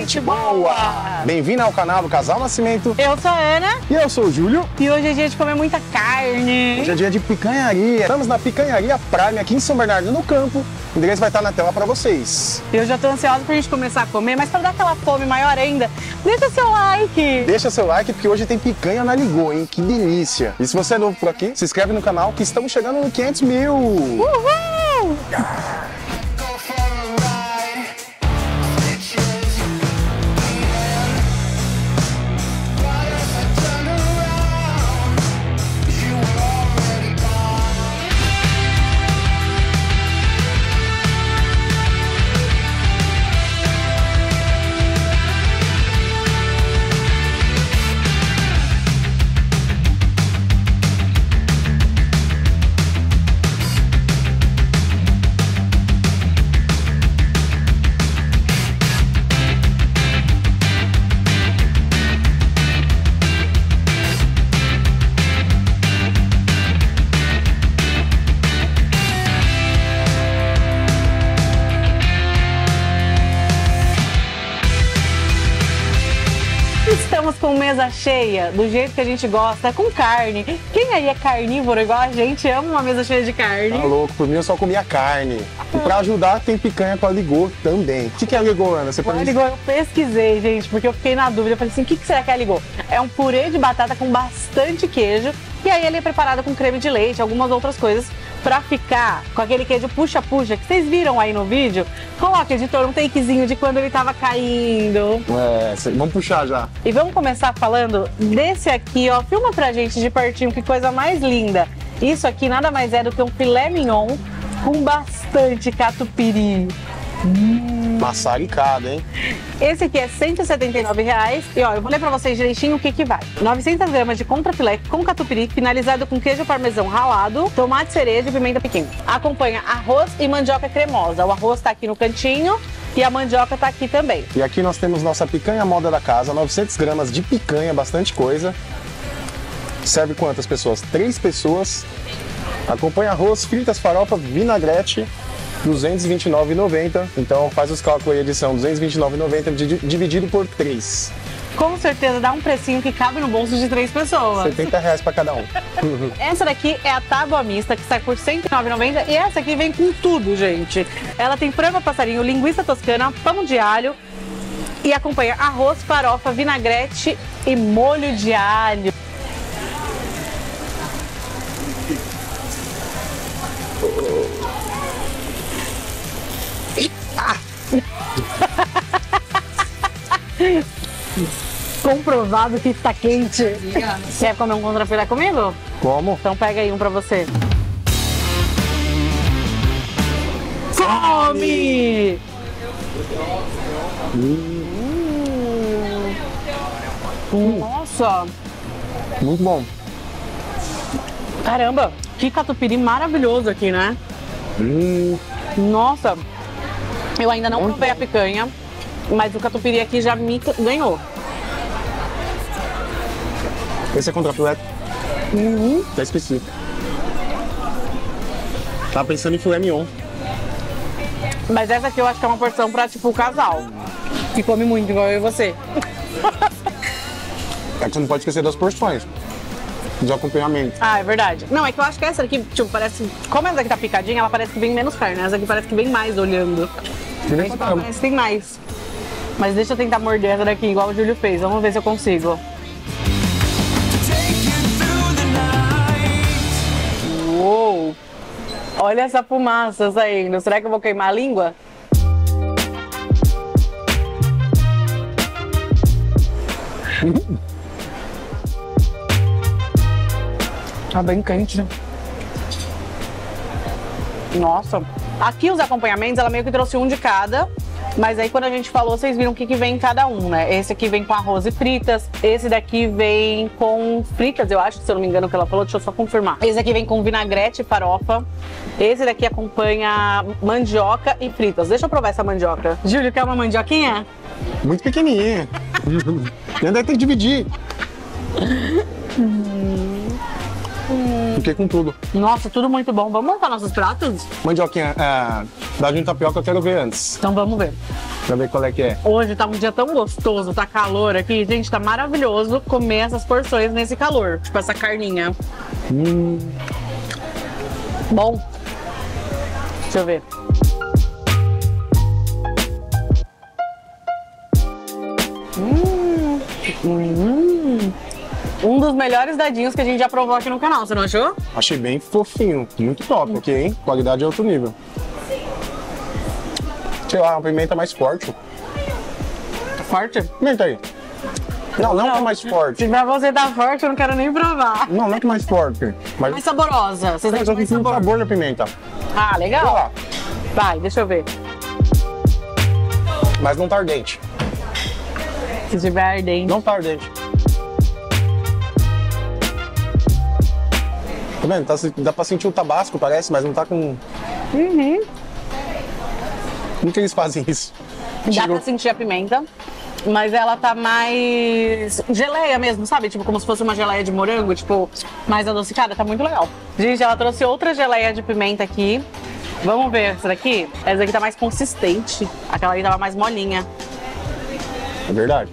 gente boa! Bem-vindo ao canal do Casal Nascimento. Eu sou a Ana. E eu sou o Júlio. E hoje é dia de comer muita carne. Hoje é dia de picanharia. Estamos na Picanharia Prime aqui em São Bernardo no Campo. O endereço vai estar na tela para vocês. Eu já tô ansiosa pra gente começar a comer, mas para dar aquela fome maior ainda, deixa seu like. Deixa seu like porque hoje tem picanha na Ligou, hein? Que delícia! E se você é novo por aqui, se inscreve no canal que estamos chegando no 500 mil. Uhul! Estamos com mesa cheia, do jeito que a gente gosta, com carne. Quem aí é carnívoro igual a gente, ama uma mesa cheia de carne? Tá louco, por mim eu só comia carne. E pra ajudar tem picanha com a Ligou também. O que é a Ligou, Ana? Você pode... A Ligou eu pesquisei, gente, porque eu fiquei na dúvida. Eu falei assim, o que será que é a Ligou? É um purê de batata com bastante queijo. E aí ele é preparado com creme de leite, algumas outras coisas, pra ficar com aquele queijo puxa-puxa que vocês viram aí no vídeo. Coloca, editor, um takezinho de quando ele tava caindo. Vamos puxar já. E vamos começar falando desse aqui, ó. Filma pra gente de pertinho, que coisa mais linda. Isso aqui nada mais é do que um filé mignon com bastante catupiry. Maçaricado, hein? Esse aqui é R$179 e ó, eu vou ler pra vocês direitinho o que vai. 900 gramas de contrafilé com catupiry, finalizado com queijo parmesão ralado, tomate cereja e pimenta pequena. Acompanha arroz e mandioca cremosa. O arroz tá aqui no cantinho e a mandioca tá aqui também. E aqui nós temos nossa picanha moda da casa, 900 gramas de picanha, bastante coisa. Serve quantas pessoas? 3 pessoas. Acompanha arroz, fritas, farofa, vinagrete, R$229,90. Então faz os cálculos aí, edição, R$229,90 dividido por 3. Com certeza dá um precinho que cabe no bolso de 3 pessoas. R$70 para cada um. Essa daqui é a tábua mista, que sai por R$109,90. E essa aqui vem com tudo, gente. Ela tem frango a passarinho, linguiça toscana, pão de alho. E acompanha arroz, farofa, vinagrete e molho de alho. Comprovado que está quente. Quer comer um contrafilé comigo? Como? Então pega aí um pra você. Come! Nossa! Muito bom. Caramba, que catupiry maravilhoso aqui, né? Nossa! Eu ainda não provei a picanha, mas o catupiry aqui já me ganhou. Esse é contrafilé. Tá específico. Tava pensando em filé mignon. Mas essa aqui eu acho que é uma porção pra, tipo, o casal. Que come muito, igual eu e você. É que você não pode esquecer das porções de acompanhamento. Ah, é verdade. Não, é que eu acho que essa aqui, tipo, parece... Como essa daqui tá picadinha, ela parece que vem menos carne. Essa aqui parece que vem mais olhando. Parece que tem mais. Mas deixa eu tentar morder essa daqui, igual o Júlio fez. Vamos ver se eu consigo. Uou! Olha essa fumaça saindo. Será que eu vou queimar a língua? Tá bem quente. Nossa. Aqui os acompanhamentos, ela meio que trouxe um de cada. Mas aí quando a gente falou, vocês viram o que vem em cada um, né? Esse aqui vem com arroz e fritas. Esse daqui vem com fritas, eu acho, se eu não me engano o que ela falou. Deixa eu só confirmar. Esse aqui vem com vinagrete e farofa. Esse daqui acompanha mandioca e fritas. Deixa eu provar essa mandioca. Júlio, quer uma mandioquinha? Muito pequenininha. Ainda tem que dividir. Fiquei com tudo. Nossa, tudo muito bom. Vamos montar nossos pratos? Mandioquinha, dadinho de tapioca eu quero ver antes. Então vamos ver. Pra ver qual é que é. Hoje tá um dia tão gostoso, tá calor aqui. Gente, tá maravilhoso comer essas porções nesse calor. Tipo essa carninha. Bom. Deixa eu ver. Um dos melhores dadinhos que a gente já provou aqui no canal, você não achou? Achei bem fofinho, muito top aqui, hein? Qualidade é outro nível. Sei lá, uma pimenta mais forte. Forte? Pimenta aí. Não, não é mais forte. Se pra você tá forte, eu não quero nem provar. Não, não é que mais forte. Mas Mais saborosa. Vocês eu têm só mais senti o sabor. sabor da pimenta. Ah, Sei legal. lá, Vai, deixa eu ver. mas não tá ardente. Se tiver ardente. Não tá ardente. Tá vendo? Dá pra sentir o tabasco, parece, mas não tá com... Como que eles fazem isso? Dá Tirou. pra sentir a pimenta, mas ela tá mais geleia mesmo, sabe? Tipo, como se fosse uma geleia de morango, tipo, mais adocicada. Tá muito legal. Gente, ela trouxe outra geleia de pimenta aqui. Vamos ver essa daqui? Essa daqui tá mais consistente. Aquela ali tava mais molinha. É verdade.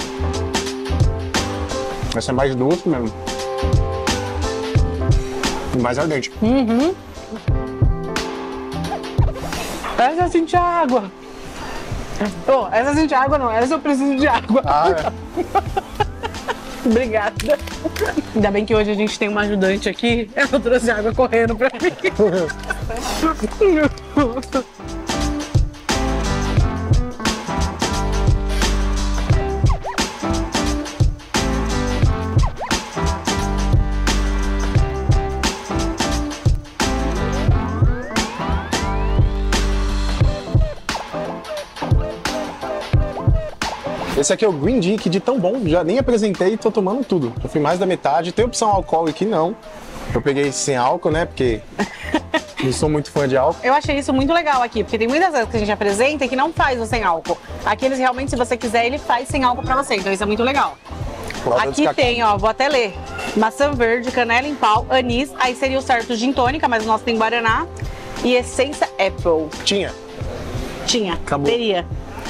Essa é mais doce mesmo. E mais ardente. Essa eu senti água. Oh, essa eu senti água não, essa eu preciso de água. Ah, é. Obrigada. Ainda bem que hoje a gente tem uma ajudante aqui. Ela trouxe água correndo pra mim. Esse aqui é o Green Tea, que de tão bom, já nem apresentei e tô tomando tudo. Eu fui mais da metade. Tem opção alcoólica aqui, não. Eu peguei sem álcool, né, porque não sou muito fã de álcool. Eu achei isso muito legal aqui, porque tem muitas vezes que a gente apresenta e que não faz o sem álcool. Aqui eles realmente, se você quiser, ele faz sem álcool pra você, então isso é muito legal. Aqui tem, ó, vou até ler. Maçã verde, canela em pau, anis, aí seria o certo gin tônica, mas o nosso tem guaraná. E essência apple. Tinha. Tinha, Acabou. teria.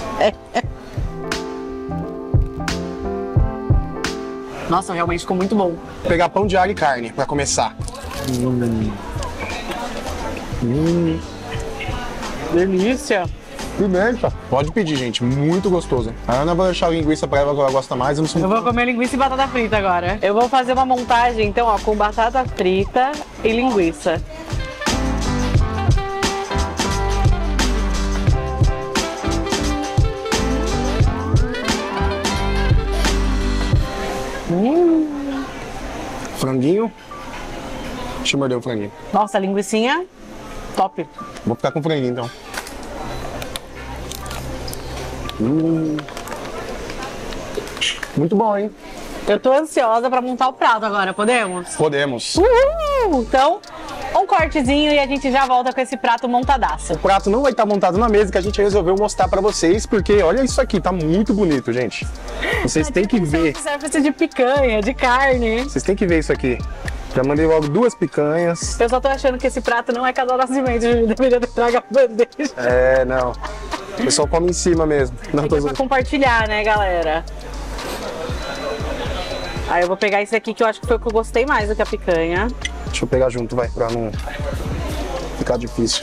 Nossa, realmente ficou muito bom. Vou pegar pão de alho e carne pra começar. Delícia. Pimenta. Pode pedir, gente. Muito gostoso. A Ana vai deixar a linguiça pra ela que ela gosta mais. Eu não sou Eu vou comer linguiça e batata frita agora. Eu vou fazer uma montagem, então, ó, com batata frita e linguiça. Franguinho. Deixa eu morder o franguinho. Nossa, a linguicinha, top. Vou ficar com o franguinho, então. Muito bom, hein? Eu tô ansiosa pra montar o prato agora, podemos? Podemos. Uhul! Então, um cortezinho e a gente já volta com esse prato montadaço. O prato não vai estar montado na mesa, que a gente resolveu mostrar pra vocês, porque olha isso aqui, tá muito bonito, gente. Vocês têm que ver. Service de picanha, de carne. Vocês têm que ver isso aqui. Já mandei logo 2 picanhas. Eu só tô achando que esse prato não é casal nascimento, a gente deveria ter trago a bandeja. É, não. O pessoal come em cima mesmo. Não, tô Pra zoando. compartilhar, né, galera? Aí eu vou pegar esse aqui que eu acho que foi o que eu gostei mais do que a picanha. Deixa eu pegar junto, vai, pra não ficar difícil.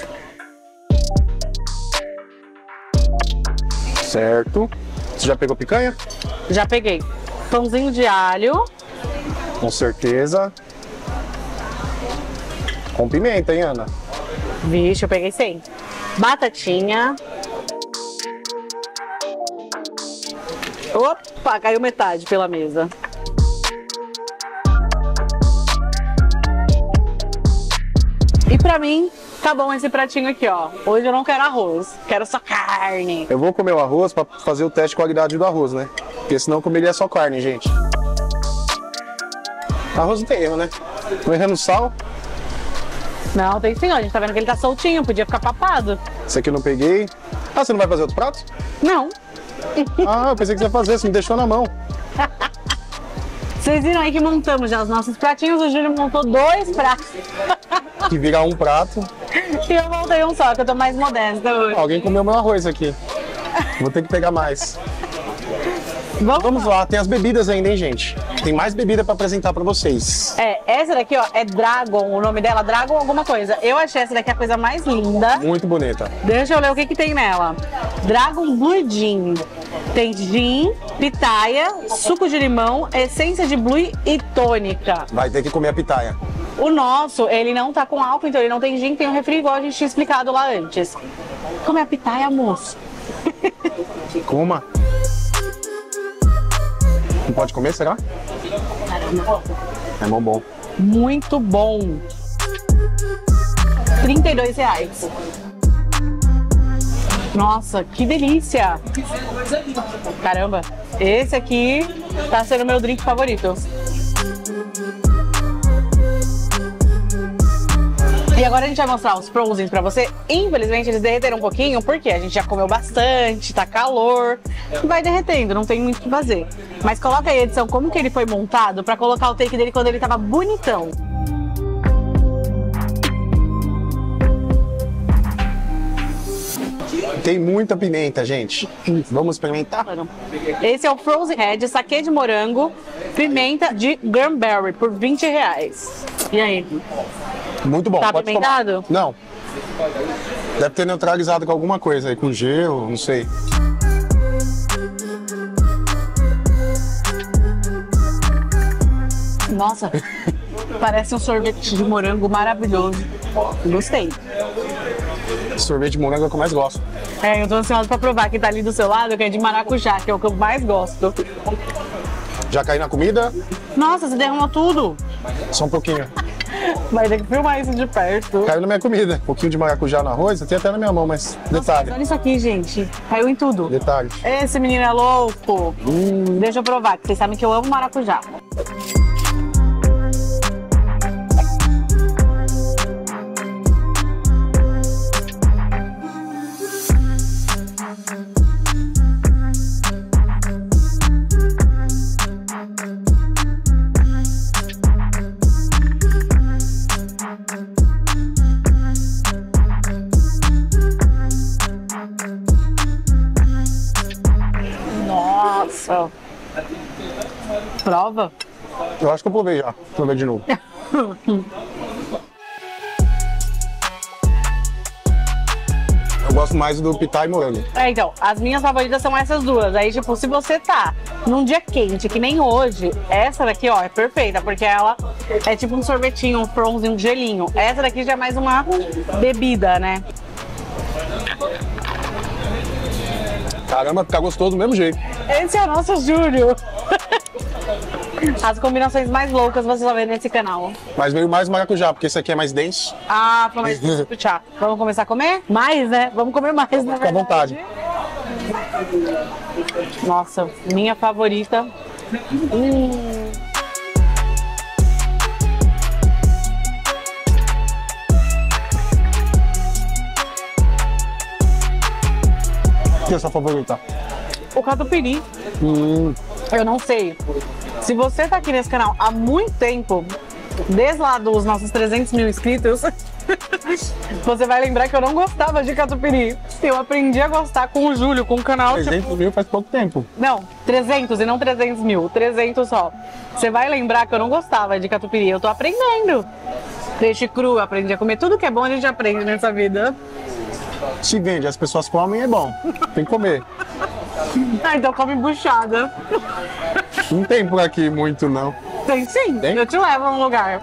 Certo. Você já pegou picanha? Já peguei. Pãozinho de alho. Com certeza. Com pimenta, hein, Ana? Vixe, eu peguei 100. Batatinha. Opa, caiu metade pela mesa. E pra mim, tá bom esse pratinho aqui, ó. Hoje eu não quero arroz, quero só carne. Eu vou comer o arroz pra fazer o teste de qualidade do arroz, né? Porque senão eu comeria só carne, gente. Arroz não tem erro, né? Tô errando sal. Não, tem sim, ó. A gente tá vendo que ele tá soltinho, podia ficar papado. Esse aqui eu não peguei. Ah, você não vai fazer outro prato? Não. Ah, eu pensei que você ia fazer, você me deixou na mão. Vocês viram aí que montamos já os nossos pratinhos, o Júlio montou 2 pratos. Que virar um prato. E eu montei um só, que eu tô mais modesta hoje. Alguém comeu meu arroz aqui. Vou ter que pegar mais. Vamos Vamos lá, tem as bebidas ainda, hein, gente? Tem mais bebida pra apresentar pra vocês. Essa daqui, ó, é Dragon, o nome dela, Dragon alguma coisa. Eu achei essa daqui a coisa mais linda. Muito bonita. Deixa eu ler o que tem nela. Dragon Blue Gin. Tem gin, pitaia, suco de limão, essência de blue e tônica. Vai ter que comer a pitaia. O nosso, ele não tá com álcool, então ele não tem gin, tem um refri igual a gente tinha explicado lá antes. Como é a pitaia, moço? Coma. Não pode comer, será? É bom. Muito bom. R$32. Nossa, que delícia! Caramba, esse aqui tá sendo meu drink favorito. E agora a gente vai mostrar os Frozen pra você. Infelizmente eles derreteram um pouquinho, porque a gente já comeu bastante, tá calor. E vai derretendo, não tem muito o que fazer. Mas coloca aí a edição, como que ele foi montado, pra colocar o take dele quando ele tava bonitão. Tem muita pimenta, gente. Vamos experimentar? Esse é o Frozen Red, saquê de morango, pimenta de cranberry por R$20. E aí? Muito bom. Tá pode apimentado? tomar. Não. Deve ter neutralizado com alguma coisa aí, com gelo, não sei. Nossa, parece um sorvete de morango maravilhoso. Gostei. Sorvete de morango é o que eu mais gosto. Eu tô ansiosa pra provar que tá ali do seu lado, que é de maracujá, que é o que eu mais gosto. Já caí na comida? Nossa, você derramou tudo. Só um pouquinho. Vai ter que filmar isso de perto. Caiu na minha comida. Um pouquinho de maracujá no arroz, tem até na minha mão, mas detalhe. Olha isso aqui, gente. Caiu em tudo. Detalhe. Esse menino é louco. Deixa eu provar, que vocês sabem que eu amo maracujá. Nossa. Prova? Eu acho que eu provei já. Provei de novo. Eu gosto mais do pitaia e morango. Então, as minhas favoritas são essas duas. Aí, tipo, se você tá num dia quente, que nem hoje, essa daqui, ó, é perfeita, porque ela é tipo um sorvetinho, um Frozen, um gelinho. Essa daqui já é mais uma bebida, né? Caramba, fica gostoso do mesmo jeito. Esse é o nosso Júlio. As combinações mais loucas você só vê nesse canal. Mas veio mais maracujá, porque esse aqui é mais denso. Ah, foi mais difícil pro chá. Vamos começar a comer? Mais, né? Vamos comer mais, na Fica à vontade. Nossa, minha favorita. O que é a sua favorita? O catupiry. Eu não sei. Se você tá aqui nesse canal há muito tempo, desde lá dos nossos 300 mil inscritos, você vai lembrar que eu não gostava de catupiry. Eu aprendi a gostar com o Júlio, com o canal. 300 mil faz pouco tempo. Não, 300 e não 300 mil. 300 só. Você vai lembrar que eu não gostava de catupiry. Eu tô aprendendo. Peixe cru, aprendi a comer. Tudo que é bom a gente aprende nessa vida. Se vende, as pessoas comem, é bom. Tem que comer. Ah, então come buchada. Não tem por aqui muito, não. Tem sim. Tem? Eu te levo a um lugar.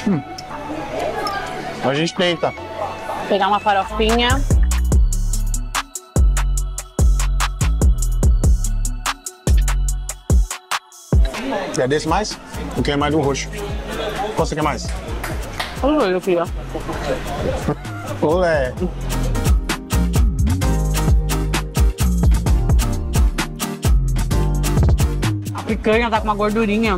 A gente tenta. Pegar uma farofinha. Quer desse mais? Eu quero mais do roxo. Qual você quer mais? Olha, filha. Olé. A picanha tá com uma gordurinha.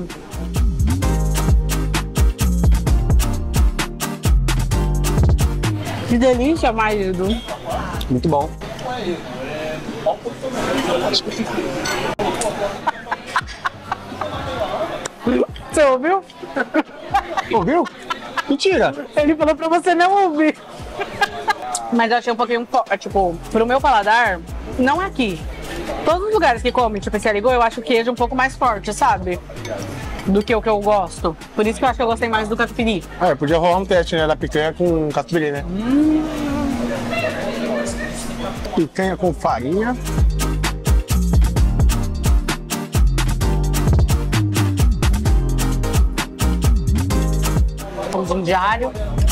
Que delícia, marido. Muito bom. Você ouviu? Ouviu? Mentira. Ele falou pra você não ouvir. Mas eu achei um pouquinho, tipo, pro meu paladar, não é aqui. Todos os lugares que comem, tipo esse Aligot, eu acho o queijo um pouco mais forte, sabe? Do que o que eu gosto. Por isso que eu acho que eu gostei mais do catupiry. Podia rolar um teste, né, da picanha com catupiry, né? Picanha com farinha. Pãozinho de alho.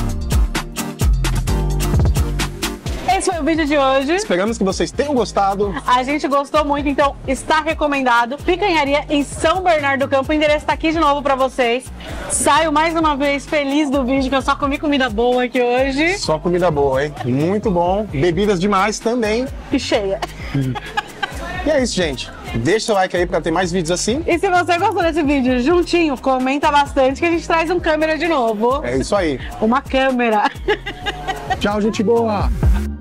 Esse foi o vídeo de hoje. Esperamos que vocês tenham gostado. A gente gostou muito, então está recomendado. Picanharia em São Bernardo do Campo. O endereço está aqui de novo para vocês. Saio mais uma vez feliz do vídeo, que eu só comi comida boa aqui hoje. Só comida boa, hein? Muito bom. Bebidas demais também. E cheia. E é isso, gente. Deixa seu like aí para ter mais vídeos assim. E se você gostou desse vídeo juntinho, comenta bastante que a gente traz um câmera de novo. É isso aí. Uma câmera. Tchau, gente boa.